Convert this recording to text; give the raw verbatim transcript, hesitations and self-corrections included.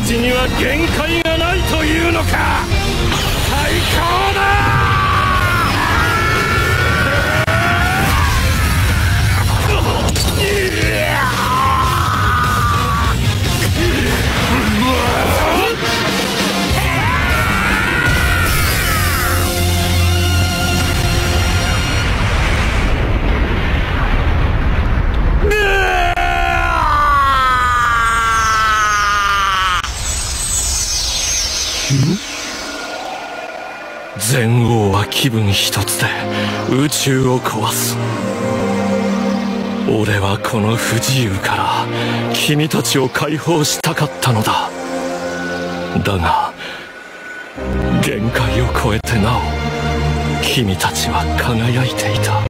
ちには限界がないというのか。最高だ。全王は気分一つで宇宙を壊す。俺はこの不自由から君たちを解放したかったのだ。だが限界を超えてなお君たちは輝いていた。